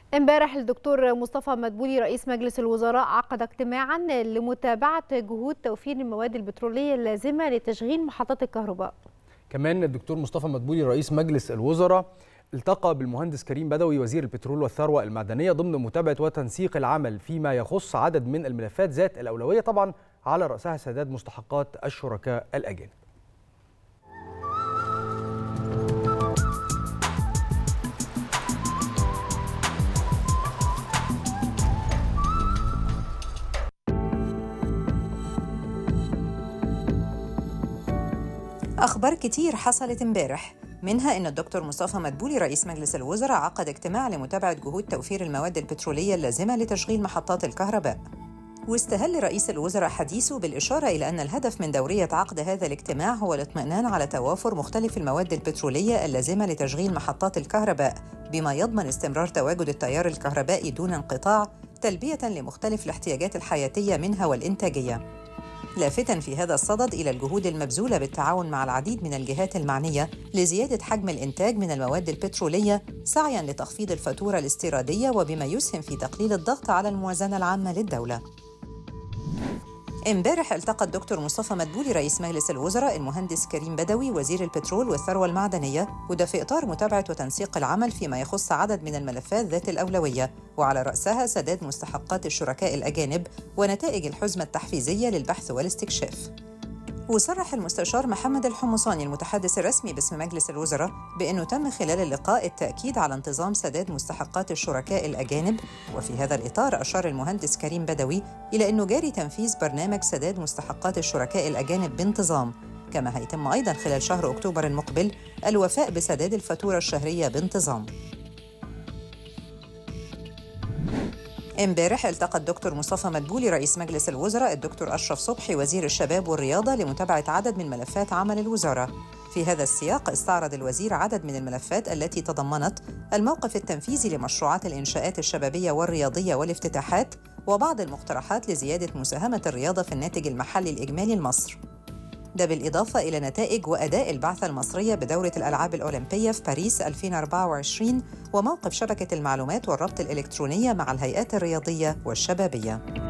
امبارح الدكتور مصطفى مدبولي رئيس مجلس الوزراء عقد اجتماعا لمتابعة جهود توفير المواد البترولية اللازمة لتشغيل محطات الكهرباء. كمان الدكتور مصطفى مدبولي رئيس مجلس الوزراء التقى بالمهندس كريم بدوي وزير البترول والثروة المعدنية ضمن متابعة وتنسيق العمل فيما يخص عدد من الملفات ذات الأولوية، طبعا على رأسها سداد مستحقات الشركاء الأجانب. أخبار كتير حصلت امبارح، منها إن الدكتور مصطفى مدبولي رئيس مجلس الوزراء عقد اجتماع لمتابعة جهود توفير المواد البترولية اللازمة لتشغيل محطات الكهرباء. واستهل رئيس الوزراء حديثه بالإشارة إلى أن الهدف من دورية عقد هذا الاجتماع هو الاطمئنان على توافر مختلف المواد البترولية اللازمة لتشغيل محطات الكهرباء، بما يضمن استمرار تواجد التيار الكهربائي دون انقطاع، تلبية لمختلف الاحتياجات الحياتية منها والإنتاجية. لافتاً في هذا الصدد إلى الجهود المبذولة بالتعاون مع العديد من الجهات المعنية لزيادة حجم الإنتاج من المواد البترولية سعياً لتخفيض الفاتورة الاستيرادية، وبما يسهم في تقليل الضغط على الموازنة العامة للدولة. امبارح التقى الدكتور مصطفى مدبولي رئيس مجلس الوزراء المهندس كريم بدوي وزير البترول والثروة المعدنية، وده في إطار متابعة وتنسيق العمل فيما يخص عدد من الملفات ذات الأولوية، وعلى رأسها سداد مستحقات الشركاء الأجانب ونتائج الحزمة التحفيزية للبحث والاستكشاف. وصرح المستشار محمد الحمصاني المتحدث الرسمي باسم مجلس الوزراء بأنه تم خلال اللقاء التأكيد على انتظام سداد مستحقات الشركاء الأجانب، وفي هذا الإطار أشار المهندس كريم بدوي إلى أنه جاري تنفيذ برنامج سداد مستحقات الشركاء الأجانب بانتظام، كما هيتم أيضاً خلال شهر أكتوبر المقبل الوفاء بسداد الفاتورة الشهرية بانتظام. امبارح التقى الدكتور مصطفى مدبولي رئيس مجلس الوزراء الدكتور أشرف صبحي وزير الشباب والرياضة لمتابعة عدد من ملفات عمل الوزارة. في هذا السياق استعرض الوزير عدد من الملفات التي تضمنت الموقف التنفيذي لمشروعات الإنشاءات الشبابية والرياضية والافتتاحات، وبعض المقترحات لزيادة مساهمة الرياضة في الناتج المحلي الإجمالي لمصر. ده بالإضافة إلى نتائج وأداء البعثة المصرية بدورة الألعاب الأولمبية في باريس 2024 وموقف شبكة المعلومات والربط الإلكترونية مع الهيئات الرياضية والشبابية.